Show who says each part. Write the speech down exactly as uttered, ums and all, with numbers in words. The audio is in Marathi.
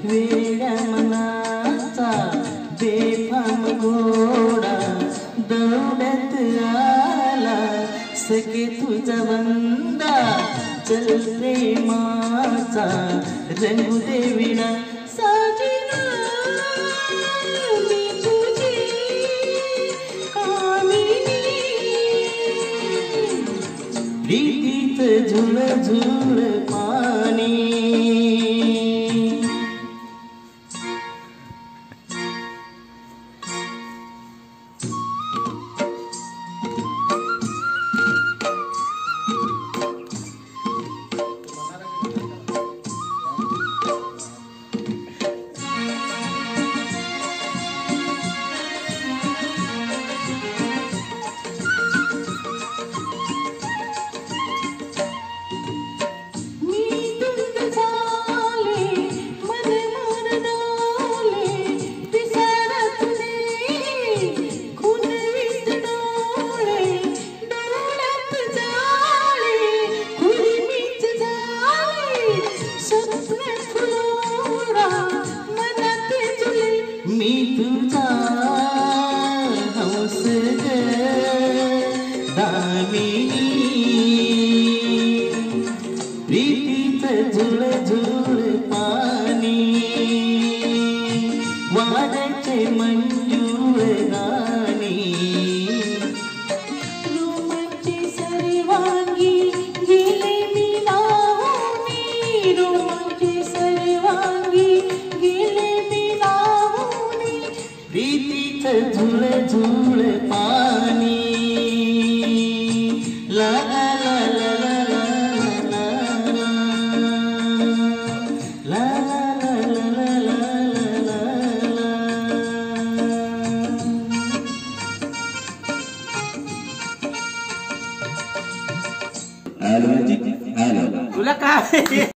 Speaker 1: वेड्या मनाचा बेफाम घोडा दौडत आला सखे तुझा वंदा चल प्रेमाचा रंगू दे विणा साजना मी तुझी कामिनी प्रीतीत झुळ झुळ पाणी मी तुझा हंस ग दामिनी प्रीतीत झुळ झुळ पाणी वाड्याचे मंजूळ गाणी रोमांची सर्वांगी गेले मी नावनी रोमांची सर्वांगी गेले प्रीतीत झुळ झुळ पाणी ला ला ला ला ला ला ला ला ला ला
Speaker 2: ला ला तुला काय